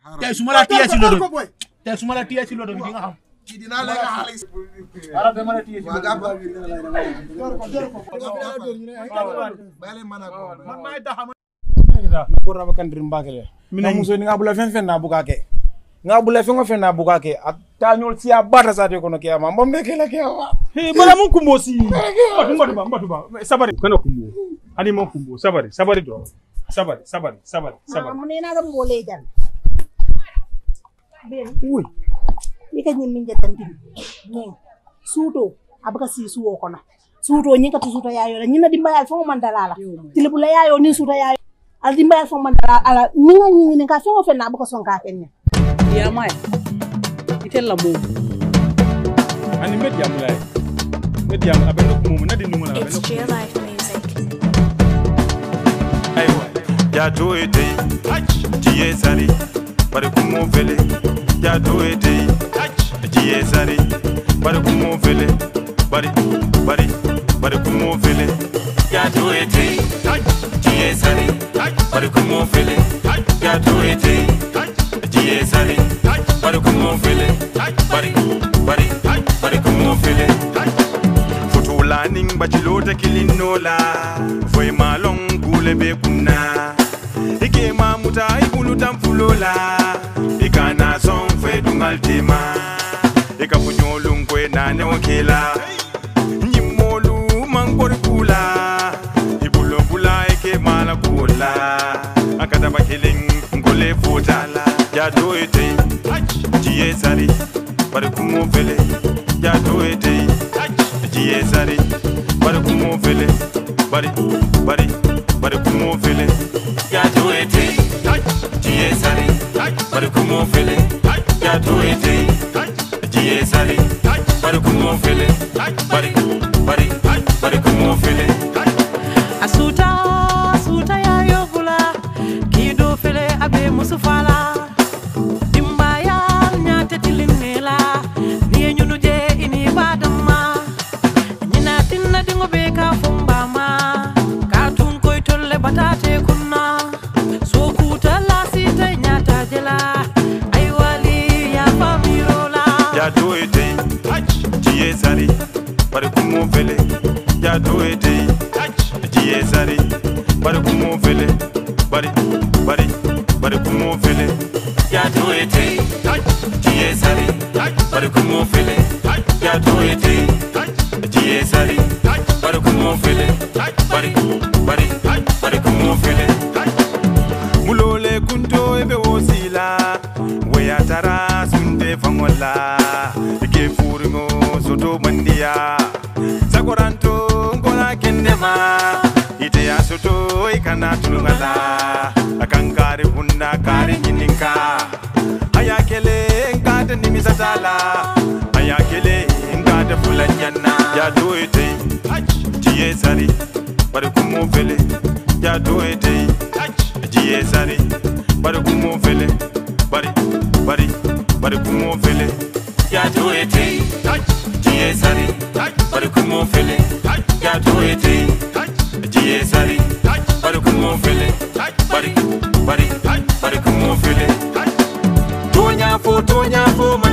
tey su ma la téye ci loolu tey su ma la téye ci loolu di nga xam kii dinaa lekk xaalis ala dama la téye ci waa gàpp man maay taxam ko raba kandir mbakele mina muso ni ngabula fen na bukake ngabula fen na bukake atanyol si abata sate kono ke ama mbombe kela ke ama bala mun kumbo si mbatu ba sabari kana kumbo ani mon kumbo sabari do sabari mu ne na ga mbole jan ben uy ika nyimmin jatanti ne suto abaka si suwo kono suto nyika tu suto yayo la nyina dimbayal fo mandala tilibula yayo ni suto yayo al dimbayal fo mandala ala ninga nyini ka fo fe na abaka sonka kenya ya mai itella mo ani mediam abendo kumu na dinu na It's J Life Music. aywa ya to ete tie sari bare kumo vele ya to ete tie sari bare kumo vele bare kumo vele ya to ete tie sari bare kumo vele ya to ete tie sari bare kumo vele bare kumo vele foto laning bachilota kilinola foi malong kule be kunna ike mamuta ibulu tamfulola ikana son fe dungal tema ikapunyolu nkwe nane wakela nyimolu mangori kula ibulu kula ike mala kula akata bakiling ngole fotala ya do ete tie sari bare kumo vele ya do ete tie sari bare kumo vele bare kumo vele ya do ete tie sari bare kumo vele ya do ete tie sari bare kumo vele bare kumo vele asuta ya yobula kido fele abe musufala dimbaya nyate tilinela ni nyunu je ini badama nyina tinna dingo be ka fumba ma ka tun koy tolle batate kunna so kuta la sita nyata jela ay wali ya famirola ya do ete tie sari bare kumo vele ya do ete tie sari bare kumo vele bare kumo vele ya do ete tie sari bare kumo vele ya do ete tie sari bare kumo vele bare kumo vele mulole kunto ebe wosila weya tara sunde fangola ke furmo soto mandia sakoranto ngola kendema ite ya soto ikana tulungala akankari hunna kari nyininka ayakele ngade nimisatala ayakele ngade fulanyanna ya do ete tie sari bare kumo vele ya do ete tie sari bare kumo vele bare kumo vele ya do ete tie sari bare kumo vele ya do ete tie sari bare kumo vele bare kumo vele tonya fo